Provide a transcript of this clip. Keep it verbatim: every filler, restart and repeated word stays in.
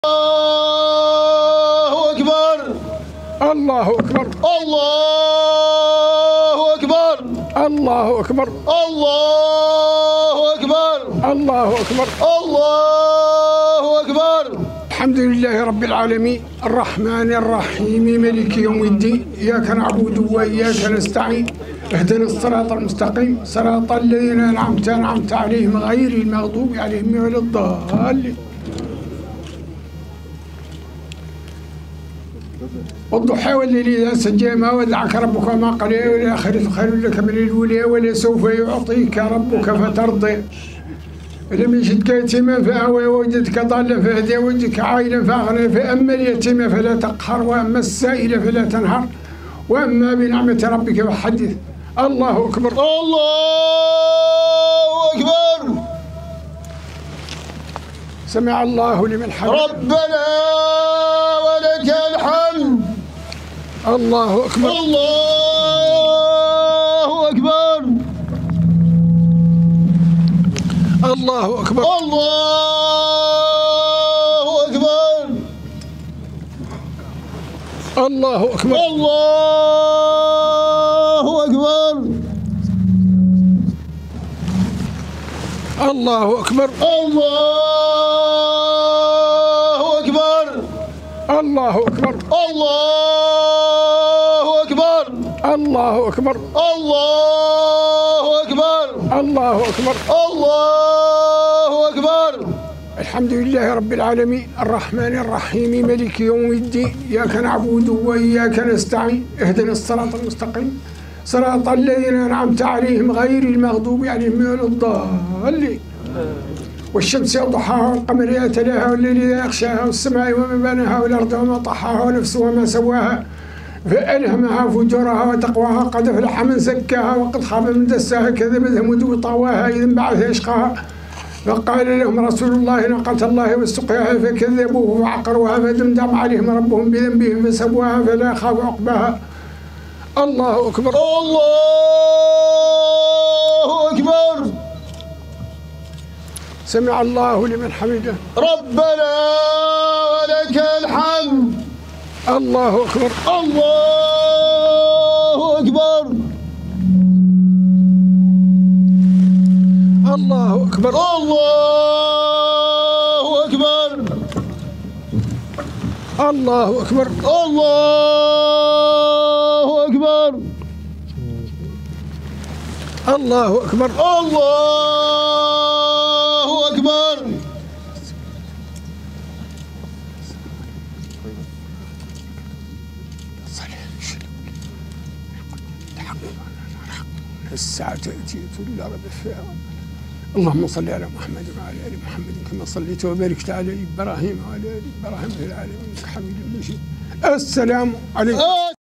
الله أكبر الله أكبر الله أكبر الله أكبر الله أكبر الله أكبر الله أكبر. الحمد لله رب العالمين الرحمن الرحيم مالك يوم الدين إياك نعبد وإياك نستعين اهدنا الصراط المستقيم صراط الذين أنعمت أنعمت عليهم غير المغضوب عليهم ولا الضالين. والضحى والليل إذا سجى ما ودعك ربك وما قلى والآخرة خير لك من الأولى ولسوف يعطيك ربك فترضى. لم يجدك يتيما فآوى ووجدك ضالا فهدى ووجدك عائلا فأغنى فأما اليتيم فلا تقهر وأما السائل فلا تنهر وأما بنعمة ربك فحدث. الله أكبر الله أكبر. سمع الله لمن حمده ربنا ولك الحمد. الله أكبر الله أكبر الله أكبر الله أكبر الله أكبر الله أكبر الله أكبر الله أكبر الله أكبر الله أكبر الله أكبر الله أكبر الله أكبر الله أكبر. الحمد لله رب العالمين الرحمن الرحيم مالك يوم الدين إياك نعبد وإياك نستعين اهدنا الصراط المستقيم صراط الذين أنعمت عليهم غير المغضوب عليهم ولا الضالين. والشمس وضحاها والقمر إذا تلاها والليل إذا يغشاها والسماء وما بناها والأرض وما طحاها ونفس وما سواها فألهمها فجورها وتقواها قد أفلح من زكاها وقد خاب من دساها كذبت ثمود وطواها إذ انبعث أشقاها فقال لهم رسول الله ناقة الله وسقياها فكذبوه فعقروها فدمدم عليهم ربهم بذنبهم فسواها فلا يخاف عقباها. الله أكبر الله أكبر. سمع الله لمن حمده ربنا ولك الحمد. الله أكبر الله أكبر الله أكبر الله أكبر الله أكبر الله أكبر الله أكبر الله أكبر. الساعة تأتي لا ريب فيها. اللهم صل على محمد وعلى آل محمد كما صليت وباركت على إبراهيم وعلى آل إبراهيم في العالمين إنك حميد مجيد. السلام عليكم.